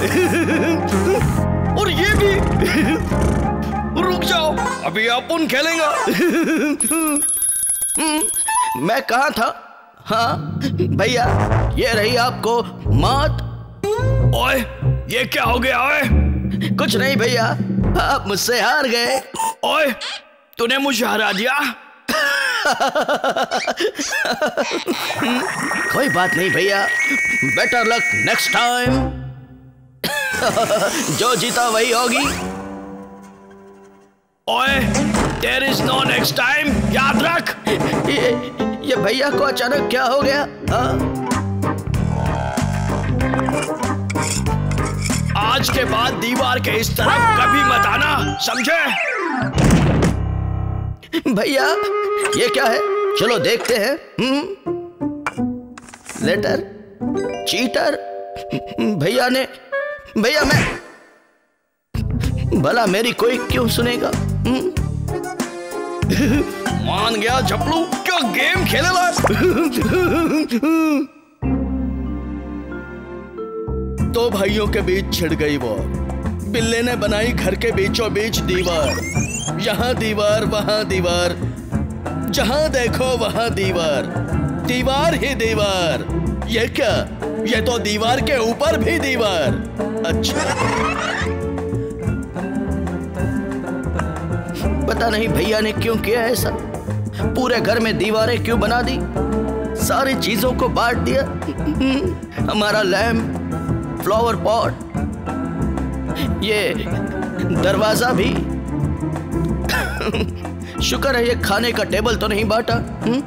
और ये भी। रुक जाओ, अभी अपन खेलेंगे। मैं कहाँ था? हाँ भैया, ये रही आपको मात। ओए, ये क्या हो गया? ओए कुछ नहीं भैया, आप मुझसे हार गए। ओए, तूने मुझे हरा दिया। कोई बात नहीं भैया, बेटर लक नेक्स्ट टाइम। जो जीता वही होगी। ओए, there is no next time, याद रख। ये भैया को अचानक क्या हो गया? आज के बाद दीवार के इस तरफ कभी मत आना, समझे? भैया ये क्या है? चलो देखते हैं। Later, cheater. भैया मैं भला मेरी कोई क्यों सुनेगा? मान गया झपलू, क्या गेम खेलेगा? दो भाइयों के बीच छिड़ गई वॉर। बिल्ले ने बनाई घर के बीचों बीच दीवार। यहाँ दीवार वहां दीवार, जहां देखो वहां दीवार, दीवार ही दीवार। ये क्या? ये तो दीवार के ऊपर भी दीवार। अच्छा, पता नहीं भैया ने क्यों किया ऐसा। पूरे घर में दीवारें क्यों बना दी? सारी चीजों को बांट दिया। हमारा लैम्प, फ्लावर पॉट, ये दरवाजा भी। शुक्र है ये खाने का टेबल तो नहीं बांटा।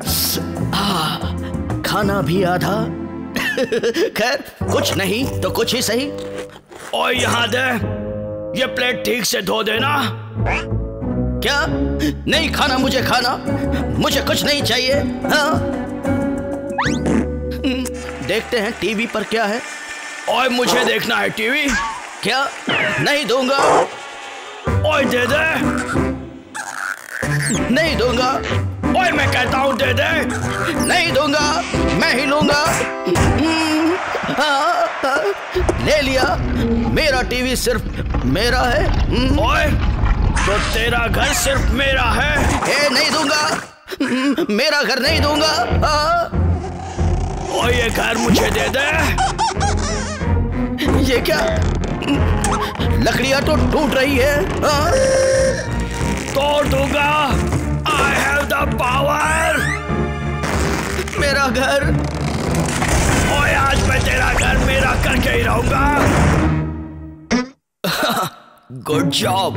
खाना भी आधा। खैर, कुछ नहीं तो कुछ ही सही। और यहाँ दे, ये प्लेट ठीक से धो देना। क्या? नहीं खाना मुझे, खाना मुझे कुछ नहीं चाहिए। हाँ? देखते हैं टीवी पर क्या है। ओए, मुझे देखना है टीवी। क्या? नहीं दूंगा। ओए दे दे। नहीं दूंगा। ओए मैं कहता हूँ दे दे। नहीं दूंगा, मैं ही लूंगा। ले लिया। मेरा टीवी सिर्फ मेरा है। ओए, तो तेरा घर सिर्फ मेरा है। नहीं दूंगा, मेरा घर नहीं दूंगा। और ये घर मुझे दे दे। ये क्या? लकड़ियां तो टूट रही है। तोड़ दूंगा। I have the power। मेरा घर। ओए, आज मैं तेरा घर मेरा करके ही रहूंगा। गुड जॉब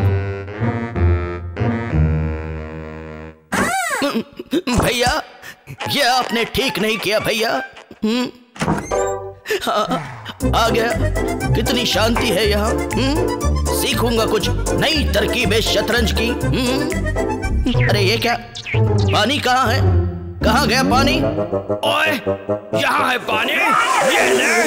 भैया, ये आपने ठीक नहीं किया भैया। आ गया। कितनी शांति है यहाँ। सीखूंगा कुछ नई तरकीबें शतरंज की। अरे ये क्या? पानी कहाँ है? कहाँ गया पानी? ओए, यहाँ है पानी, ये ले।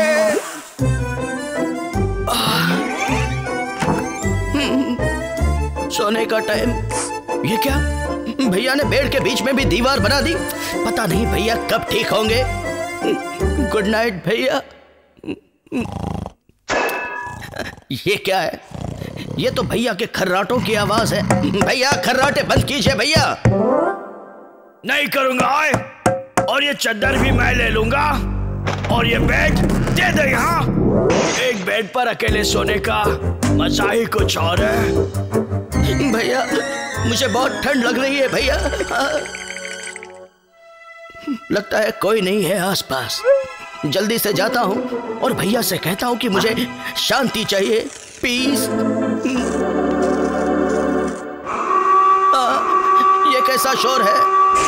सोने का टाइम। ये क्या? भैया ने बेड के बीच में भी दीवार बना दी। पता नहीं भैया कब ठीक होंगे। गुड नाइट भैया। ये क्या है? ये तो भैया के खर्राटों की आवाज है। भैया खर्राटे बंद कीजिए भैया। नहीं करूंगा। ओए, और ये चादर भी मैं ले लूंगा। और ये बेड दे दे। यहाँ एक बेड पर अकेले सोने का मजा ही कुछ और है। भैया मुझे बहुत ठंड लग रही है भैया। लगता है कोई नहीं है आसपास। जल्दी से जाता हूँ और भैया से कहता हूँ कि मुझे शांति चाहिए, पीस। ये कैसा शोर है?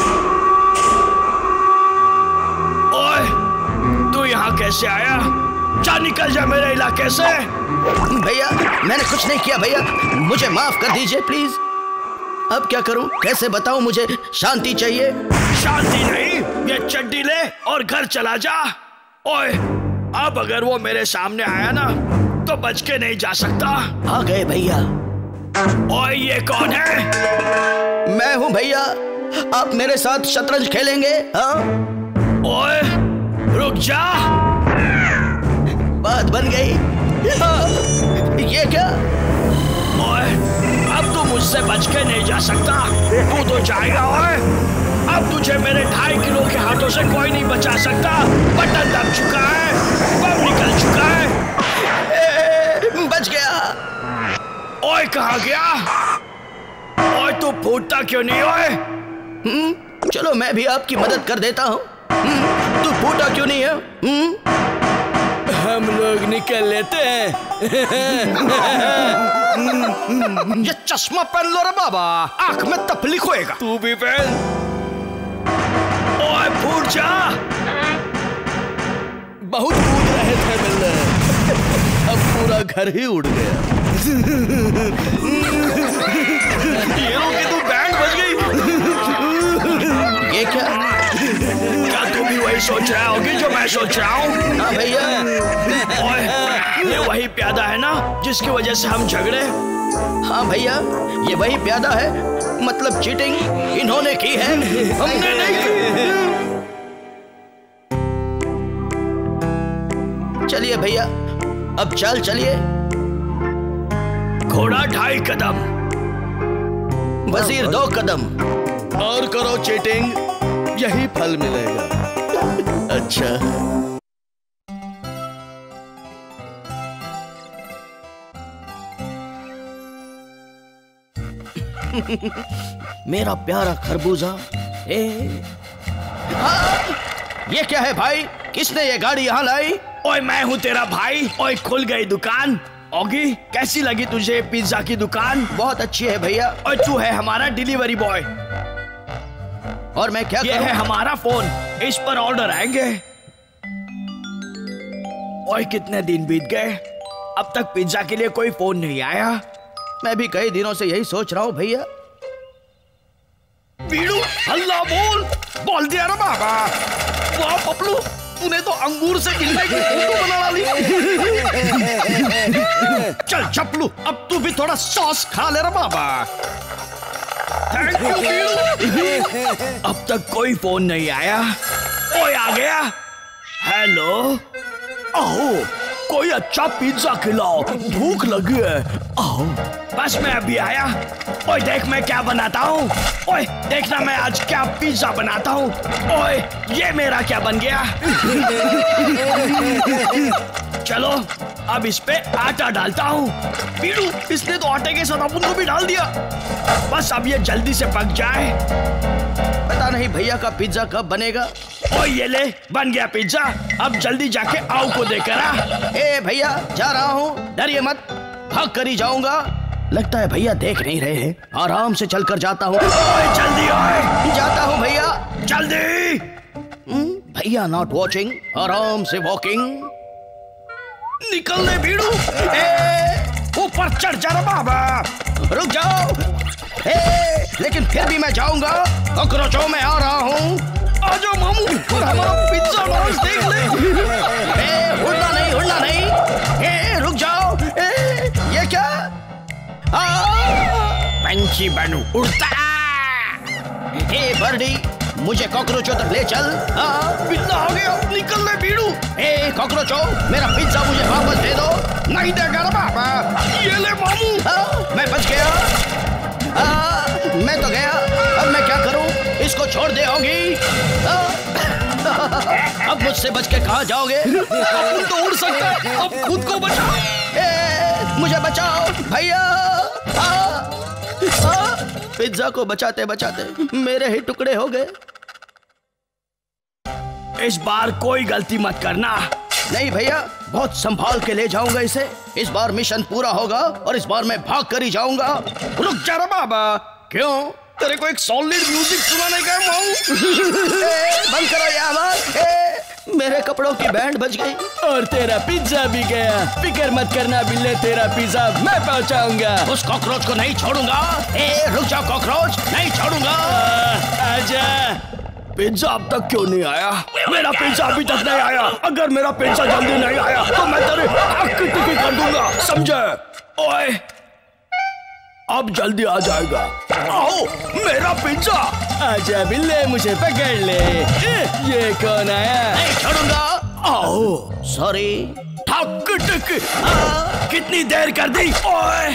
ओए, तू यहाँ कैसे आया? जा, निकल जा मेरे इलाके से। भैया मैंने कुछ नहीं किया भैया, मुझे माफ कर दीजिए प्लीज। अब क्या करूं? कैसे बताऊं? मुझे शांति चाहिए। शांति नहीं, ये चड्डी ले और घर चला जा। ओए, अब अगर वो मेरे सामने आया ना तो बच के नहीं जा सकता। आ गए भैया। ओए, ये कौन है? मैं हूं भैया। आप मेरे साथ शतरंज खेलेंगे? हाँ? ओए, रुक जा। बात बन गई। ये क्या? ओए, अब तू मुझसे बच के नहीं जा सकता। तू तो जाएगा। ओए, अब तुझे मेरे 2.5 किलो के हाथों से कोई नहीं बचा सकता। बटन दब चुका है, बम निकल चुका है। बच गया। ओए, कहाँ गया? ओए, तू फूटता क्यों नहीं? ओए, चलो मैं भी आपकी मदद कर देता हूँ। तू फूटा क्यों नहीं है? हम लोग निकल लेते हैं। ये चश्मा पहन लो रे बाबा, आंख में तकलीफ होएगा। तू भी पहन। ओए, फूट जा। बहुत कूद रहे थे मिलने, अब पूरा घर ही उड़ गया। ये तू बैंड बज गई। ये क्या? क्या तू भी वही सोच रहा होगी जो मैं सोच रहा हूँ? हाँ भैया। ओए, ये वही प्यादा है ना जिसकी वजह से हम झगड़े? हाँ भैया, ये वही प्यादा है। मतलब चीटिंग इन्होंने की है, हमने नहीं की। चलिए भैया, अब चल चलिए। घोड़ा 2.5 कदम, वजीर 2 कदम। और करो चीटिंग, यही फल मिलेगा। अच्छा, मेरा प्यारा खरबूजा। ये क्या है भाई? किसने ये गाड़ी यहाँ लाई? ओए, मैं हूँ तेरा भाई। ओए, खुल गई दुकान। ओगी, कैसी लगी तुझे पिज्जा की दुकान? बहुत अच्छी है भैया। और तू है हमारा डिलीवरी बॉय। और मैं क्या ये करूं? है हमारा फोन, इस पर ऑर्डर आएंगे। ओए, कितने दिन बीत गए, अब तक पिज्जा के लिए कोई फोन नहीं आया। मैं भी कई दिनों से यही सोच रहा हूँ भैया। पीड़ू, हल्ला बोल दिया ना बाबा। वाह पपलू, तूने तो अंगूर से गिल्ले की फोटो बना ली। चल चपलू, अब तू भी थोड़ा सॉस खा ले रा बाबा। Thank you पीड़ू। अब तक कोई फोन नहीं आया। ओए, आ गया। हेलो। आओ, कोई अच्छा पिज्जा खिलाओ, भूख लगी है। आओ, बस मैं अभी आया। ओए, देख मैं क्या बनाता हूँ। ओए, देखना मैं आज क्या पिज्जा बनाता हूँ। ओए, ये मेरा क्या बन गया। चलो, अब इस पे आटा डालता हूँ। पीड़ू, इसने तो आटे के साथ अपन को भी डाल दिया। बस अब ये जल्दी से पक जाए। पता नहीं भैया का पिज्जा कब बनेगा। ओए, ये ले, बन गया पिज्जा। अब जल्दी जाके आओ को देकर आ। ए भैया, जा रहा हूँ, डरिए मत, भाग कर ही जाऊंगा। लगता है भैया देख नहीं रहे हैं, आराम से चलकर जाता हूँ। जल्दी आए। जाता हूँ भैया, जल्दी। भैया नॉट वॉचिंग, आराम से वॉकिंग। निकल ले भीड़ू, ऊपर चढ़ जा रे बाबा। रुक जाओ। लेकिन फिर भी मैं जाऊंगा, कॉकरोचों में आ रहा हूँ। आ जाओ मामू, और हमारा पिज्जा डांस देख ले। उड़ना नहीं। रुक जाओ। ये क्या? पंछी बनू उड़ता। बर्डी, मुझे कॉकरोचों तक ले चल। पिज्जा आ गया, निकल ले भीड़ू। कॉकरोचों, मेरा पिज्जा मुझे वापस दे दो। नहीं देगा बाबा। ये ले मामू। मैं बच गया। मैं तो गया, अब मैं क्या करूं? इसको छोड़ दे होगी। अब मुझसे बच के कहाँ जाओगे? अब तो उड़ सकता है, अब खुद को बचाओ। मुझे बचाओ भैया। पिज्जा को बचाते बचाते मेरे ही टुकड़े हो गए। इस बार कोई गलती मत करना। नहीं भैया, बहुत संभाल के ले जाऊंगा इसे। इस बार मिशन पूरा होगा और इस बार मैं भाग कर ही जाऊंगा। रुक जा रे बाबा। क्यों? तेरे को एक सॉलिड म्यूजिक सुनाने का माऊ। बंद करो ये आवाज। मेरे कपड़ों की बैंड बज गई और तेरा पिज्जा भी गया। फिक्र मत करना बिल्ले, तेरा पिज्जा मैं पहुंचाऊंगा। उस कॉकरोच को नहीं छोड़ूंगा। रुक जाओ कॉकरोच, नहीं छोड़ूंगा। आजा। पिज्जा अब तक क्यों नहीं आया? मेरा पिज्जा अभी तक नहीं आया। अगर मेरा पिज्जा जल्दी नहीं आया तो मैं तेरे आँख की टिक्की कर दूंगा, समझे? ओए, अब जल्दी आ जाएगा। आओ, मेरा पिज्जा। आजा बिल्ले, मुझे पकड़ ले। ये कौन आया? नहीं छोड़ूंगा। आओ सॉरी। ठक टक। कितनी देर कर दी? ओए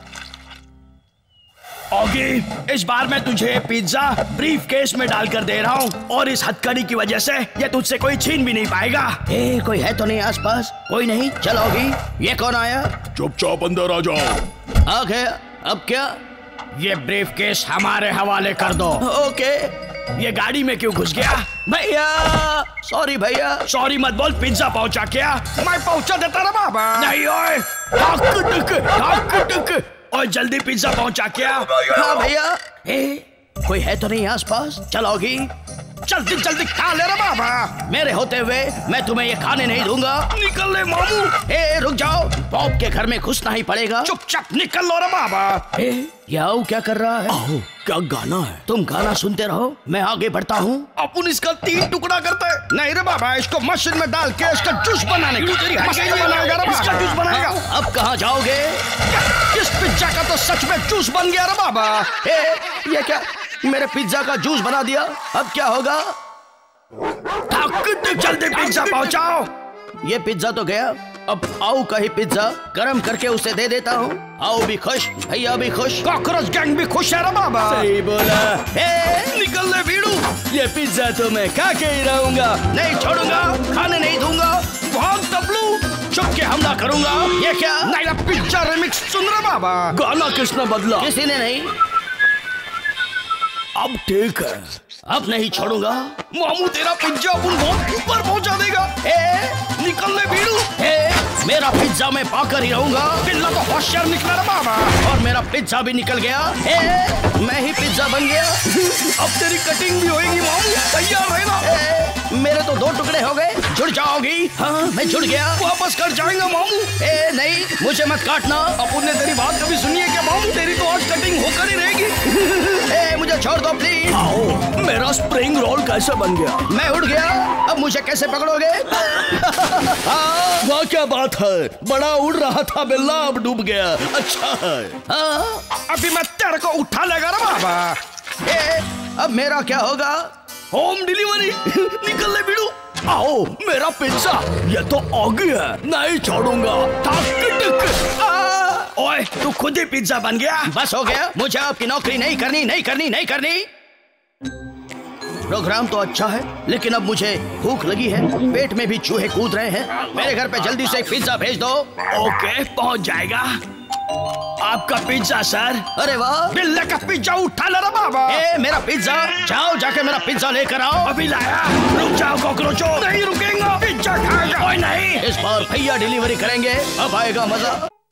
ऑगी, इस बार मैं तुझे पिज्जा ब्रीफ केस में डालकर दे रहा हूँ और इस हथकड़ी की वजह से ये तुझसे कोई छीन भी नहीं पाएगा। कोई है तो नहीं आसपास? कोई नहीं। चल ऑगी, ये कौन आया? चुपचाप अंदर आ जाओ। आ गया। अब क्या? ये ब्रीफ केस हमारे हवाले कर दो। ओके। ये गाड़ी में क्यों घुस गया? भैया सॉरी भैया। सॉरी मत बोल, पिज्जा पहुंचा क्या? मैं पहुंचा देता ना बाबा। नहीं ओए, ठक टक। और जल्दी पिज्जा पहुंचा क्या? हाँ भैया। कोई है तो नहीं आसपास? चलोगी? जल्दी जल्दी खा ले रे बाबा। मेरे होते हुए मैं तुम्हें ये खाने नहीं दूंगा। निकल ले मामू। रुक जाओ, पॉप के घर में घुसना ही पड़ेगा। चुपचाप निकल लो रे बाबा। याओ क्या कर रहा है? आओ, क्या गाना है? तुम गाना सुनते रहो, मैं आगे बढ़ता हूँ। अपन इसका 3 टुकड़ा करते हैं। नहीं रे बाबा, इसको मशीन में डाल के इसका जूस बनाने का। इसका जूस बनाएगा। अब कहाँ जाओगे? इस पिज्जा का तो सच में जूस बन गया रे बाबा। ये क्या? मेरे पिज्जा का जूस बना दिया। अब क्या होगा? जल्दी पिज्जा पहुंचाओ। ये पिज्जा तो गया, अब आओ का ही पिज्जा गरम करके उसे दे देता हूँ। आओ भी खुश, भैया भी खुश, कॉकरोच गैंग भी खुश है रे बाबा। सही बोला। निकल ले भीड़ू। ये पिज्जा तो मैं खा के ही रहूंगा, नहीं छोड़ूंगा, खाने नहीं दूंगा। भाग तबलू, चुप के हमला करूंगा। ये क्या? नया पिज्जा रिमिक्स सुन रहे बाबा। गाना किसने बदला? किसी ने नहीं। अब ठीक है, अब नहीं छोड़ूंगा। मामू तेरा पिज्जा अपन बहुत ऊपर पहुंचा देगा। निकल ले भीड़ू। मेरा पिज्जा मैं पाकर ही रहूंगा। पिल्ला तो होशियार निकला रे बाबा। और मेरा पिज्जा भी निकल गया। मैं ही पिज्जा बन गया। अब तेरी कटिंग भी होगी मामू, तैयार रहना। मेरे तो 2 टुकड़े हो गए। जुड़ जाओगी? हाँ मैं जुड़ गया। वापस कर जाएगा मामू। नहीं, मुझे मत काटना। अपन ने तेरी बात कभी सुनी है क्या मामू? तेरी तो आज कटिंग होकर ही रहेगी। मुझे छोड़ दो प्लीज। आओ, मेरा स्प्रिंग रोल कैसे बन गया? मैं उड़ गया, अब मुझे कैसे पकड़ोगे? वाह क्या बात है, बड़ा उड़ रहा था बिल्ला, अब डूब गया। अच्छा है। अभी मैं तेरे को उठा लेगा रे बाबा। अब मेरा क्या होगा? Home delivery. निकल ले बिड़ू। आओ, मेरा पिज्जा ये तो ऑगी है, नहीं छोड़ूंगा। ओए, तू खुद ही पिज्जा बन गया। बस हो गया, मुझे आपकी नौकरी नहीं करनी, नहीं करनी, नहीं करनी। प्रोग्राम तो अच्छा है, लेकिन अब मुझे भूख लगी है, पेट में भी चूहे कूद रहे हैं। मेरे घर पे जल्दी से एक पिज्जा भेज दो। ओके, पहुंच जाएगा। आपका पिज्जा सर। अरे वाह, बिल्ले का पिज्जा उठा ले बाबा। मेरा पिज्जा, जाओ जाके मेरा पिज्जा लेकर आओ। अभी लाया। रुक जाओ कॉकरोचो। नहीं रुकेंगे, पिज्जा खाएगा। ओए नहीं, इस बार भैया डिलीवरी करेंगे, अब आएगा मजा।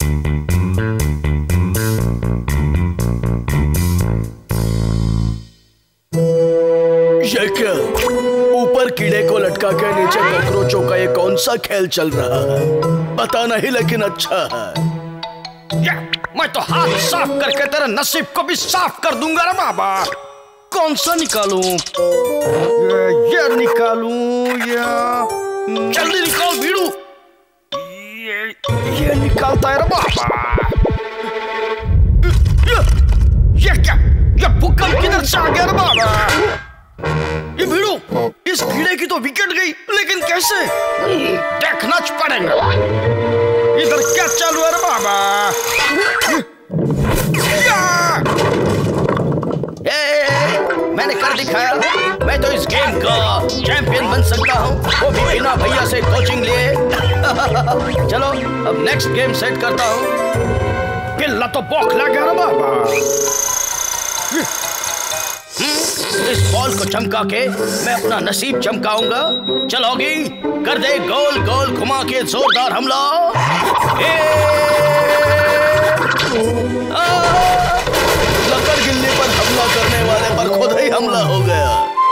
ये क्या? ऊपर कीड़े को लटका के नीचे कॉकरोचों का ये कौन सा खेल चल रहा है? पता नहीं, लेकिन अच्छा है। मैं तो हाथ साफ करके तेरे नसीब को भी साफ कर दूंगा रे बाबा। कौन सा निकालूं? ये निकालूं या जल्दी निकाल भीड़ू। ये निकालता है रे बाबा। ये क्या? ये भूकंप किधर से आ गया रे बाबा? ये भीड़ू, इस कीड़े की तो विकेट गई, लेकिन कैसे? देखना पड़ेगा। इधर क्या चालू है रे बाबा? मैंने कर दिखाया, मैं तो इस गेम का चैंपियन बन सकता हूँ, वो भी बिना भैया से कोचिंग लिए। चलो अब नेक्स्ट गेम सेट करता हूँ। पिल्ला तो बौखला गया रे बाबा। इस बॉल को चमका के मैं अपना नसीब चमकाऊंगा। चलोगी? कर दे गोल गोल घुमा के जोरदार हमला। लकड़ गिल्ली पर हमला करने वाले पर खुद ही हमला हो गया।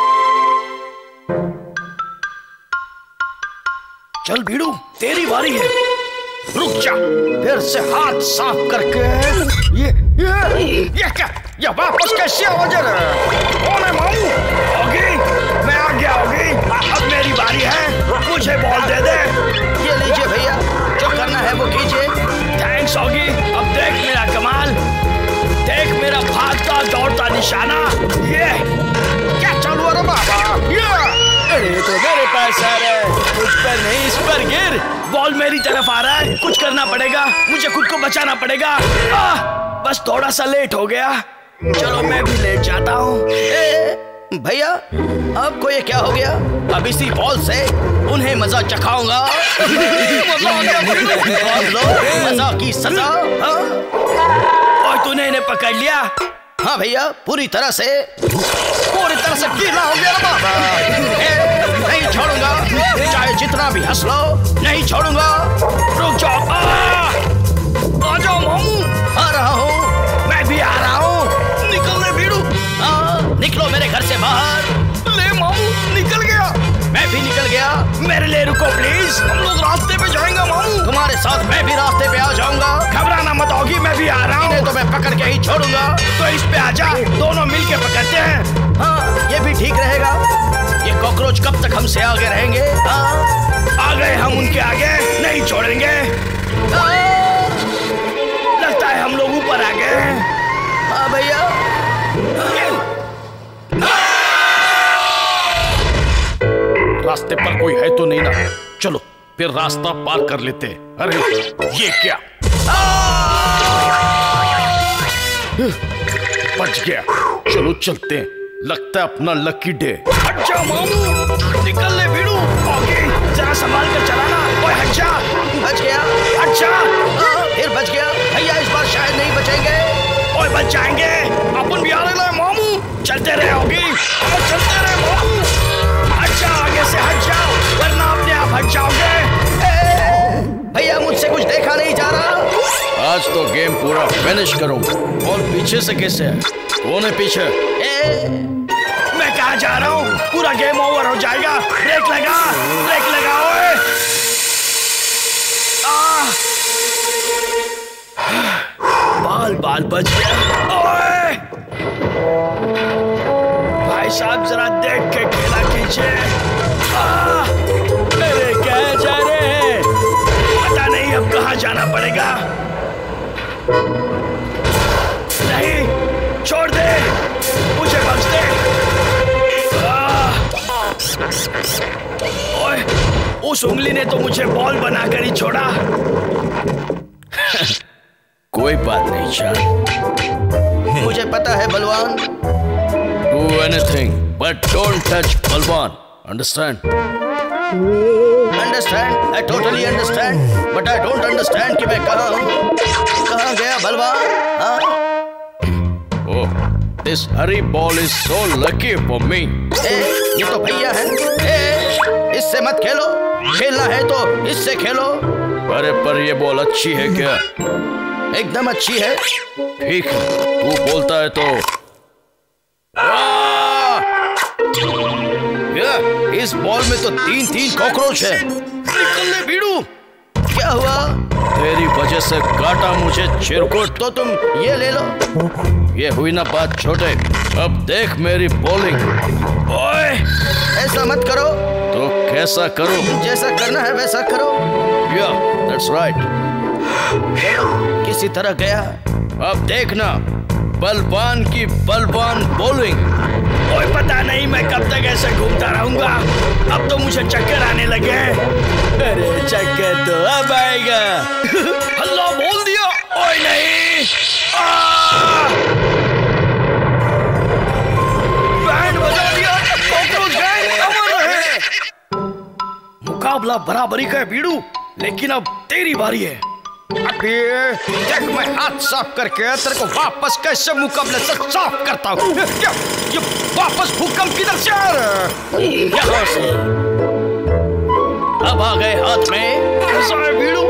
चल भीड़ू, तेरी बारी है। रुक जा, फिर से हाथ साफ करके। ये क्या? ये वापस कैसे आवाज है? कौन है मामू? होगी, मैं आ गया होगी। अब मेरी बारी है, मुझे बॉल दे दे। ये लीजिए भैया, जो करना है वो कीजिए। थैंक्स होगी। अब देख मेरा कमाल, देख मेरा भागता दौड़ता निशाना। ये क्या चालू है रे बाबा? ये तो मेरे पास आ रहा है, मुझ पर नहीं इस पर गिर। बॉल मेरी तरफ आ रहा है, कुछ करना पड़ेगा, मुझे खुद को बचाना पड़ेगा। बस थोड़ा सा लेट हो गया, चलो मैं भी लेट जाता हूँ। भैया आपको ये क्या हो गया? अब इसी बॉल से उन्हें मजा चखाऊंगा। मजा की सजा। और तूने इन्हें पकड़ लिया? हाँ भैया, पूरी तरह से गीला हो गया बाबा। नहीं छोड़ूंगा, चाहे जितना भी हंस लो, नहीं छोड़ूंगा। रुक जाओ, आ जाओ मामू। आ रहा हूँ, मैं भी आ रहा हूँ। निकल ले भीड़ू। निकलो मेरे घर से बाहर। ले मामू, निकल गया। मैं भी निकल गया। मेरे लिए रुको प्लीज, हम लोग रास्ते पे जाएंगे मामू। तुम्हारे साथ मैं भी रास्ते पे आ जाऊंगा। घबराना मत होगी, मैं भी आ रहा हूँ। तो मैं पकड़ के ही छोड़ूंगा। तो इस पे आजा, दोनों मिलके पकड़ते हैं। हाँ, ये भी ठीक रहेगा। ये कॉकरोच कब तक हमसे आगे रहेंगे? आ गए हम उनके आगे, नहीं छोड़ेंगे। लगता है हम लोग ऊपर आ गए हैं। हाँ भैया। रास्ते पर कोई है तो नहीं ना? चलो फिर रास्ता पार कर लेते। अरे ये क्या? बच गया। चलो चलते हैं, लगता है अपना लकी डे। अच्छा मामू, निकल ले भीड़ू। जरा संभाल कर चलाना। ओए हट जा। बच गया। अच्छा फिर बच गया। भैया इस बार शायद नहीं बचेंगे। ओए बच जाएंगे, अपन भी आ रहे मामू। चलते रहे होगी, चलते रहे मामू। अच्छा आगे से हट जाओ, वरना अपने आप हट जाओगे। भैया मुझसे कुछ देखा नहीं जा रहा। आज तो गेम पूरा फिनिश करूंगा। और पीछे से कैसे है? कौन है पीछे? मैं कहाँ जा रहा हूँ? पूरा गेम ओवर हो जाएगा। ब्रेक लगा, ब्रेक लगा। ओए बाल बाल बच गया। ओए भाई साहब जरा देख के खेला कीजिए। अरे कहाँ जा रहे हैं? पता नहीं अब कहाँ जाना पड़ेगा। नहीं छोड़ दे, मुझे बख्श दे। ओए उस उंगली ने तो मुझे बॉल बनाकर ही छोड़ा। कोई बात नहीं चार, मुझे पता है बलवान। Do anything but don't touch बलवान। Understand? Understand? I totally understand, but I don't understand कि मैं कहाँ हूँ। कहाँ गया बलवान? Oh, this hurry ball is so lucky for me. ये तो भैया है। इससे मत खेलो, खेलना है तो इससे खेलो। अरे पर ये बॉल अच्छी है क्या? एकदम अच्छी है। ठीक है, तू बोलता है तो। इस बॉल में तो 3-3 कॉकरोच है। निकल ले भीड़ू। क्या हुआ? तेरी वजह से काटा मुझे चिरकुट। तो तुम ये ले लो। ये हुई ना बात छोटे। अब देख मेरी बॉलिंग। ओए ऐसा मत करो। तो कैसा करूं? जैसा करना है वैसा करो। Yeah, that's right. किसी तरह गया। अब देखना बलवान की बलवान बॉलिंग। ओए पता नहीं मैं कब तक ऐसे घूमता रहूंगा। अब तो मुझे चक्कर आने लगे हैं। अरे चक्कर तो अब आएगा। हल्ला बोल दिया। ओए नहीं, बैंड बजा दिया। कॉकरोच गए, अमर रहे। मुकाबला बराबरी का है भीड़ू, लेकिन अब तेरी बारी है। अबे देख, मैं हाथ साफ करके तेरे को वापस कैसे मुकाबले से साफ करता हूँ। ये वापस भूकंप किधर से आ रहा है? यहाँ से। अब आ गए हाथ में। कैसा है भीड़ू?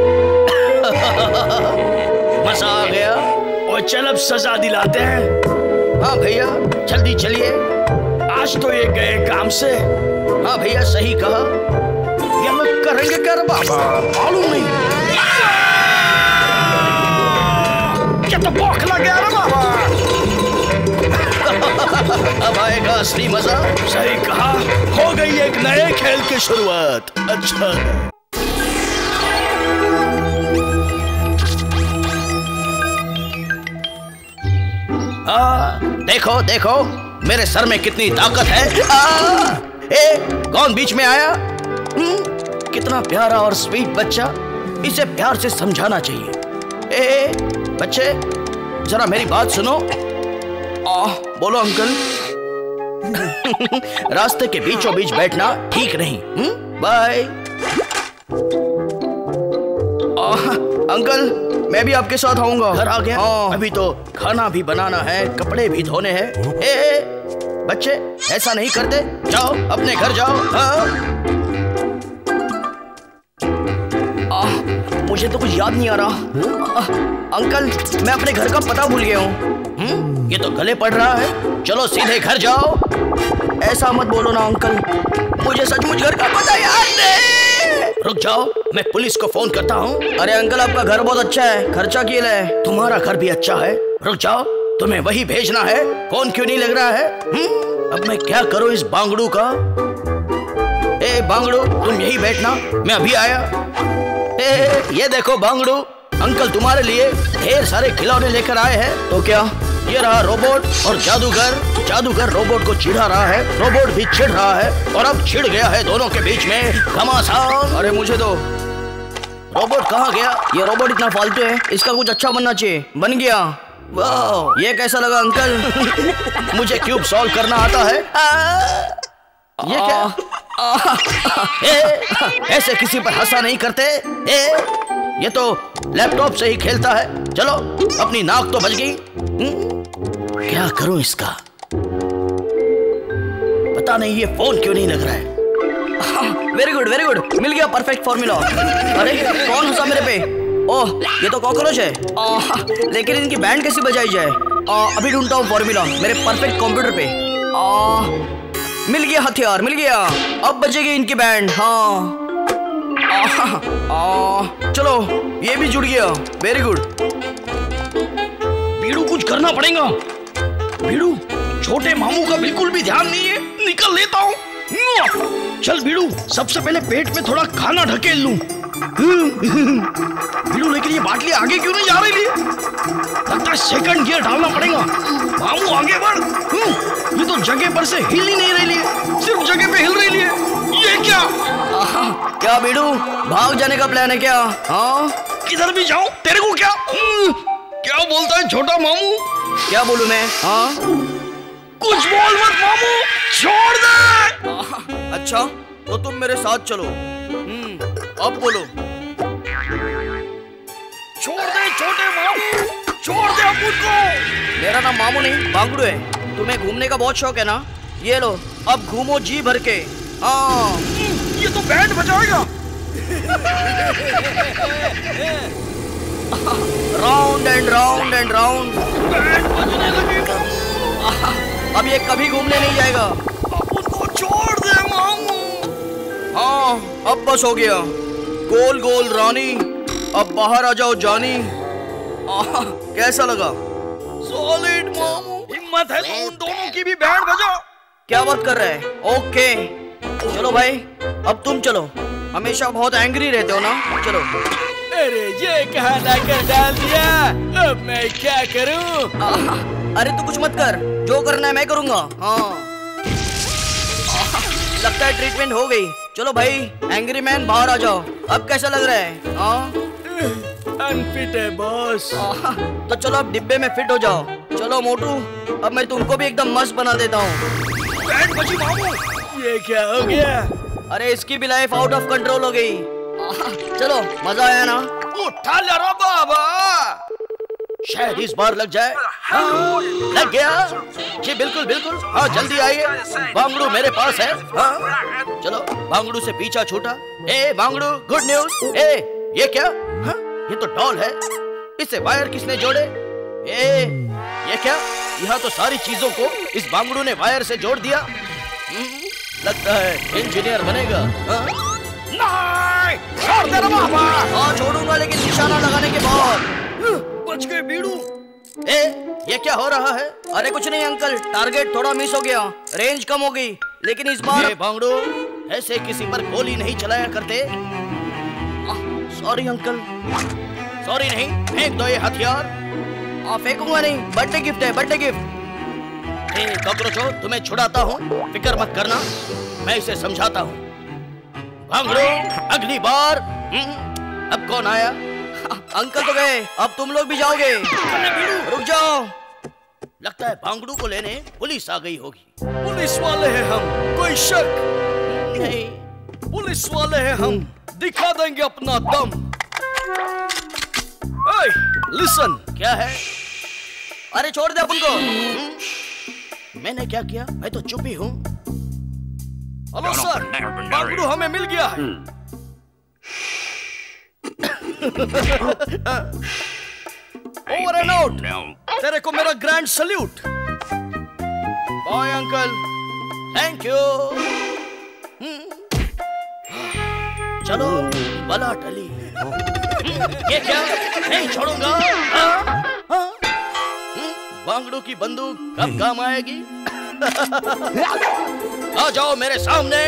मजा आ गया। और चल अब सजा दिलाते हैं। हाँ भैया जल्दी चलिए। आज तो ये गए काम से। हाँ भैया सही कहा। ये लोग करेंगे क्या रे बाबा? मालूम नहीं। क्या तो बौखला गया रे बाबा। अब आएगा असली मजा। सही कहा, हो गई एक नए खेल की शुरुआत। अच्छा देखो देखो मेरे सर में कितनी ताकत है। कौन बीच में आया? कितना प्यारा और स्वीट बच्चा, इसे प्यार से समझाना चाहिए। बच्चे जरा मेरी बात सुनो। बोलो अंकल। रास्ते के बीचों बीच बैठना ठीक नहीं। बाय। अंकल मैं भी आपके साथ आऊंगा। घर आ गया? अभी तो खाना भी बनाना है, कपड़े भी धोने हैं। बच्चे ऐसा नहीं करते, जाओ अपने घर जाओ। मुझे तो कुछ याद नहीं आ रहा। अंकल मैं अपने घर का पता भूल गया हूँ। ये तो गले पड़ रहा है। चलो सीधे घर जाओ। ऐसा मत बोलो ना अंकल, मुझे सचमुच घर का पता याद नहीं। रुक जाओ, मैं पुलिस को फोन करता हूँ। अरे अंकल आपका घर बहुत अच्छा है, खर्चा किए है। तुम्हारा घर भी अच्छा है। रुक जाओ, तुम्हें वही भेजना है। फोन क्यों नहीं लग रहा है? अब मैं क्या करूँ इस बांगड़ू का? बांगड़ू तुम यही बैठना, मैं अभी आया। ये देखो बांगड़ू, अंकल तुम्हारे लिए ढेर सारे खिलौने लेकर आए हैं। तो क्या? ये रहा रोबोट और जादूगर। जादूगर रोबोट को चिढ़ा रहा है, रोबोट भी चिढ़ रहा है, और अब छिड़ गया है दोनों के बीच में घमासान। अरे मुझे तो रोबोट कहाँ गया? ये रोबोट इतना फालतू है, इसका कुछ अच्छा बनना चाहिए। बन गया। वाह, ये कैसा लगा अंकल? मुझे क्यूब सॉल्व करना आता है। ये क्या? ऐसे किसी पर हंसा नहीं करते। ये तो लैपटॉप से ही खेलता है। चलो अपनी नाक तो बच गई। क्या करूं इसका? पता नहीं ये फोन क्यों नहीं लग रहा है। वेरी गुड वेरी गुड, मिल गया परफेक्ट फॉर्मूला। अरे कौन हंसा मेरे पे? ओह ये तो कॉकरोच है। लेकिन इनकी बैंड कैसे बजाई जाए? अभी ढूंढता हूँ फॉर्मूला मेरे परफेक्ट कंप्यूटर पे। मिल गया हथियार, मिल गया। अब बजेगी इनकी बैंड। हाँ चलो ये भी जुड़ गया। Very good. बीड़ू कुछ करना पड़ेगा। बीड़ू छोटे मामू का बिल्कुल भी ध्यान नहीं है, निकल लेता हूँ। चल बीड़ू, सबसे पहले पेट में थोड़ा खाना ढकेल लूं। बीड़ू लेकिन ये बाटली आगे क्यों नहीं जा रही? लगता है सेकंड गियर डालना पड़ेगा। मामू आगे बढ़। ये तो जगह पर से हिल ही नहीं रही है, सिर्फ जगह पे हिल रही है। ये क्या? क्या बीड़ू भाग जाने का प्लान है क्या? हाँ किधर भी जाऊं तेरे को क्या? क्या बोलता है छोटा मामू? क्या बोलूं मैं? हाँ कुछ बोल मत मामू, छोड़ दे। अच्छा तो तुम मेरे साथ चलो। अब बोलो। छोड़ दे छोटे मामू, छोड़ दे अब मुझको। मेरा नाम मामू नहीं बांगड़ू है। तुम्हें घूमने का बहुत शौक है ना? ये लो अब घूमो जी भर के। हाँ ये तो बैंड बजाएगा। Round and round and round band बजने लगेगा। अब ये कभी घूमने नहीं जाएगा। अब उसको छोड़ दे मामू। हाँ अब बस हो गया। गोल गोल रानी, अब बाहर आ जाओ जानी। कैसा लगा? सॉलिड मामू। हिम्मत है तो उन दोनों की भी बैंड बजाओ। क्या बात कर रहे हैं? ओके चलो भाई अब तुम चलो। हमेशा बहुत एंग्री रहते हो ना। चलो। अरे ये कहाँ लाकर डाल दिया, अब मैं क्या करूं? अरे तू कुछ मत कर, जो करना है मैं करूंगा। हाँ लगता है ट्रीटमेंट हो गई। चलो भाई एंग्री मैन बाहर आ जाओ। अब कैसा लग रहा है? हाँ अनफिट है बॉस। तो चलो अब डिब्बे में फिट हो जाओ। चलो मोटू अब मैं तुमको भी एकदम मस्त बना देता हूँ। बैंड बजी मामू। ये क्या हो गया? अरे इसकी भी लाइफ आउट ऑफ कंट्रोल हो गई। चलो मजा आया ना? उठा ले रो बाबा, शायद इस बार लग जाए। हाँ, लग गया जी। बिल्कुल बिल्कुल। हाँ जल्दी आइए, बांगड़ू मेरे पास है। हाँ चलो बांगड़ू से पीछा छूटा। ए बांगड़ू गुड न्यूज। ए ये क्या? हाँ ये तो डॉल है, इससे वायर किसने जोड़े? ए ये क्या? यहाँ तो सारी चीजों को इस बांगड़ू ने वायर से जोड़ दिया। लगता है इंजीनियर बनेगा। नहीं छोड़ दे बाबा। हाँ छोड़ूंगा लेकिन निशाना लगाने के बाद। बच गए बीड़ू। ए ये क्या हो रहा है? अरे कुछ नहीं अंकल, टारगेट थोड़ा मिस हो गया, रेंज कम हो गई। लेकिन इस बार बांगड़ू ऐसे किसी पर गोली नहीं चलाया करते। Sorry uncle. सॉरी नहीं, फेंक दो ये हथियार। फेंकूंगा नहीं, बर्थडे गिफ्ट है, बर्थडे गिफ्ट। कॉकरोचो, तुम्हें छुड़ाता हूँ, फिक्र मत करना, मैं इसे समझाता हूँ। भांगड़ो, अगली बार। अब कौन आया? अंकल तो गए, अब तुम लोग भी जाओगे। रुक जाओ, लगता है भांगड़ू को लेने पुलिस आ गई होगी। पुलिस वाले हैं हम, कोई शक नहीं। पुलिस वाले हैं हम, दिखा देंगे अपना दम। लिसन। क्या है? अरे छोड़ दे अपन को। मैंने क्या किया? मैं तो चुप ही हूँ। हेलो सर, भांगड़ू हमें मिल गया है। Over and out. तेरे को मेरा grand salute. Bye uncle. Thank you. चलो बला टली। ये क्या? नहीं छोड़ूंगा। भांगड़ू की बंदूक कब काम आएगी? आ जाओ मेरे सामने।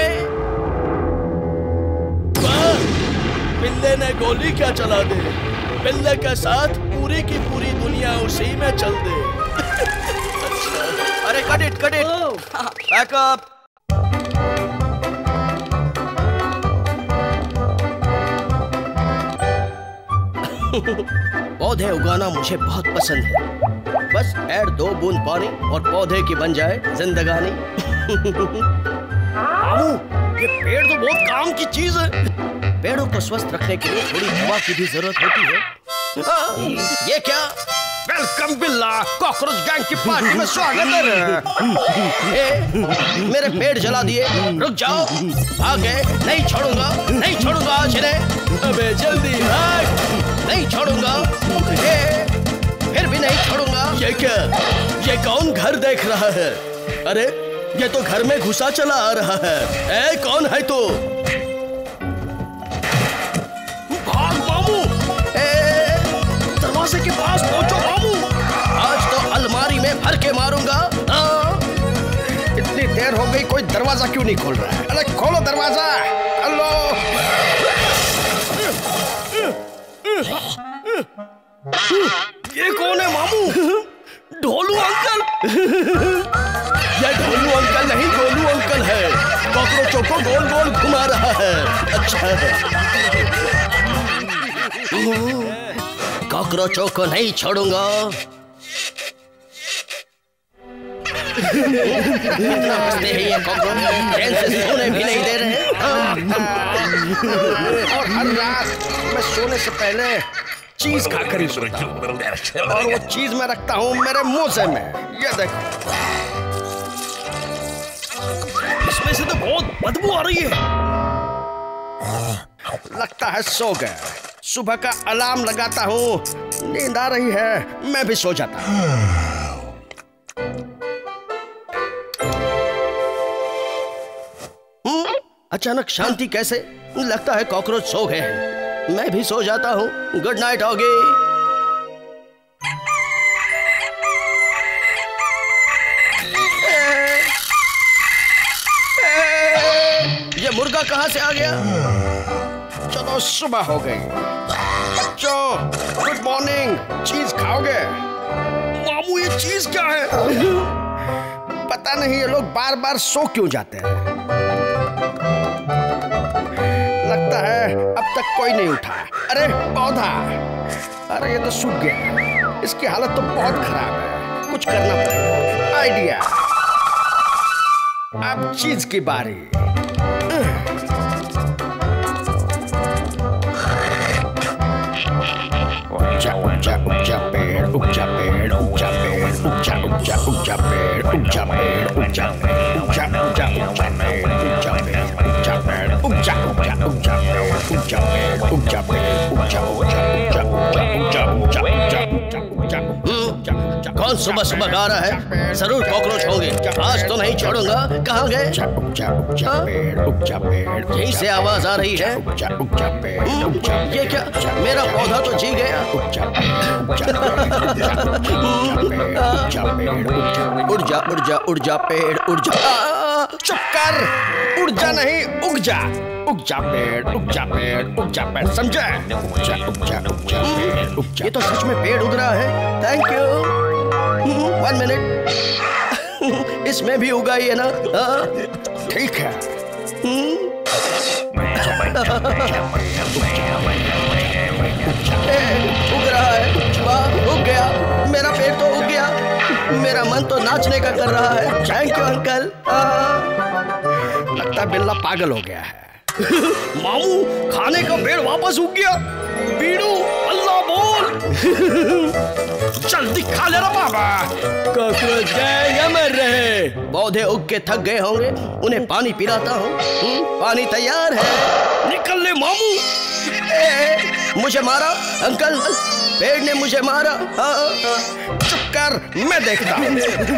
बिल्ले ने गोली क्या चला दे, बिल्ले के साथ पूरी की पूरी दुनिया उसी में चल दे। अरे कट इट बैकअप। पौधे उगाना मुझे बहुत पसंद है। बस ऐड 2 बूंद पानी और पौधे की बन जाए जिंदगानी। ये पेड़ तो बहुत काम की चीज है। पेड़ों को स्वस्थ रखने के लिए थोड़ी हवा की भी जरूरत होती है। ये क्या? वेलकम बिल्ला, कॉकरोच गैंग की पार्टी में स्वागत है। मेरे पेड़ जला दिए। रुक जाओ, भागे। नहीं छोड़ूंगा आज इन्हें। अबे जल्दी भाग। नहीं छोड़ूंगा, फिर भी नहीं छोड़ूंगा। ये क्या? ये कौन घर देख रहा है? अरे ये तो घर में घुसा चला आ रहा है। ए कौन है तू? भाग मामू। दरवाजे के पास पहुंचो मामू। आज तो अलमारी में भर के मारूंगा। इतनी देर हो गई, कोई दरवाजा क्यों नहीं खोल रहा है? अरे खोलो दरवाजा। हेलो। ये कौन है मामू? ढोलू अंकल। ये ढोलू अंकल नहीं, गोलू अंकल है। कॉकरोचों को गोल गोल घुमा रहा है। अच्छा है। कॉकरोचों को नहीं छोड़ूंगा। नमस्ते है ये कॉकरोच, चैन से सोने भी नहीं दे रहे। और हर रात मैं सोने से पहले चीज खाकर ही सोता हूं। और वो चीज मैं रखता हूँ मेरे मोजे में। ये देखो, इसमें से तो बहुत बदबू आ रही है। लगता है सो गए। सुबह का अलार्म लगाता हूँ, नींद आ रही है, मैं भी सो जाता हूँ। अचानक शांति कैसे? लगता है कॉकरोच सो गए हैं। मैं भी सो जाता हूँ। गुड नाइट होगी। ये मुर्गा कहाँ से आ गया? चलो सुबह हो गई। बच्चों गुड मॉर्निंग। चीज खाओगे? मामू ये चीज क्या है? पता नहीं ये लोग बार बार सो क्यों जाते हैं। लगता है अब तक कोई नहीं उठा। अरे पौधा, अरे ये तो सूख गया। इसकी हालत तो बहुत खराब है, कुछ करना पड़ेगा। आइडिया। अब चीज की बारी। उगजा पेड़, उगजा पेड़, उगजा पेड़, उगजा उगजा उगजा पेड़, उगजा पेड़, उगजा पेड़, उगजा उगजा उगजा पेड़, उगजा पेड़, उगजा पेड़, उगजा उगजा उगजा पेड़, उगजा पेड़, उगजा पेड़, उगजा उगजा उगजा उगजा उगजा उगजा उगजा उगजा। कौन सुबह सुबह गा रहा है? जरूर कॉकरोच होंगे। आज तो नहीं छोड़ूंगा। कहाँ गए? उगजा उगजा पेड़, उगजा पेड़, यहीं से आवाज आ रही है। उगजा उगजा पेड़, उगजा। ये क्या? मेरा पौधा तो जी गया। उड़ जा उड़ जा उड़ जा पेड़, उड़ जा। चुप कर। उड़ जा नहीं, उग जा। उग जा पेड़, उग जा पेड़, उग जा पेड़, समझे? उग जा उग जा उग जा पेड़, उग जा। ये तो सच में पेड़ उग रहा है। Thank you. 1 मिनट। इसमें भी उगाई है ना? ठीक है। उग रहा है, वाह उग गया, मेरा पेट तो उग गया, मेरा मन तो नाचने का कर रहा है। Thank you uncle. लगता है बिल्ला पागल हो गया है। मामू खाने का पेड़ वापस उग गया। बीड़ू अल्लाह बोल। जल्दी खा ले रहा बाबा। कॉकरोच गए या मर रहे? पौधे उग के थक गए होंगे, उन्हें पानी पिलाता हूँ। पानी तैयार है। निकल ले मामू। मुझे मारा अंकल, पेड़ ने मुझे मारा। चुप कर, मैं देखता हूँ।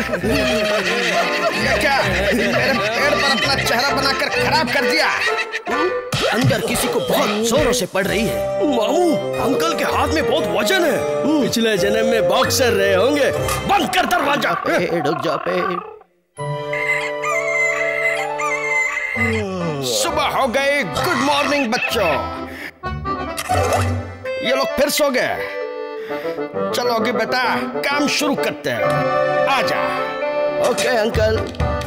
क्या मेरे पेड़ पर अपना चेहरा बनाकर खराब कर दिया? अंदर किसी को बहुत जोरों से पड़ रही है। मामू अंकल के हाथ में बहुत वजन है। पिछले जन्म में बॉक्सर रहे होंगे। बंद कर दरवाजा। पेड़ उग जा पेड़। सुबह हो गई। गुड मॉर्निंग बच्चों। ये लोग फिर सो गए। चलोगी बेटा, काम शुरू करते हैं। आजा। Okay uncle.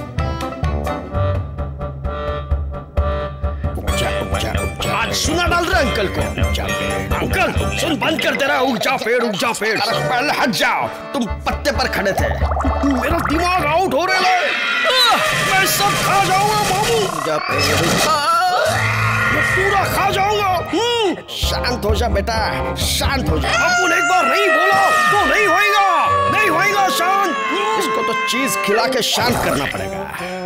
आज सुना डाल रहे अंकल को। अंकल सुन, बंद कर दे रहा। उग जा पेड़, उग जा पेड़। अरे पहले हट जाओ, तुम पत्ते पर खड़े थे। मेरा दिमाग आउट हो रहा है। मैं सब खा जाऊंगा मामू। जा पेड़। मैं पूरा खा जाऊंगा। शांत हो जा बेटा, शांत हो जा। अपुन एक बार नहीं बोला तो नहीं होएगा, नहीं होएगा शांत। इसको तो चीज खिला के शांत करना पड़ेगा।